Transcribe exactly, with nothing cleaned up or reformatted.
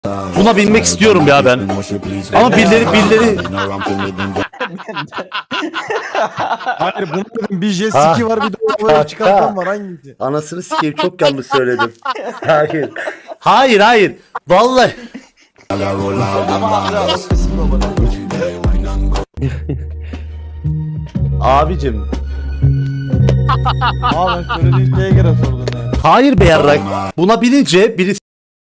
Buna binmek istiyorum ya ben. Ama birileri birileri Hayır bunu dedim bir jet Ha. ski var bir de o böyle çıkartan var hangisi? anasını sikeyim çok yanlış söyledim. Hayır. Hayır hayır. Vallahi. Abicim. Aa ben söylediğin şeye göre sordum yani. Hayır be yarrak. Buna binince biri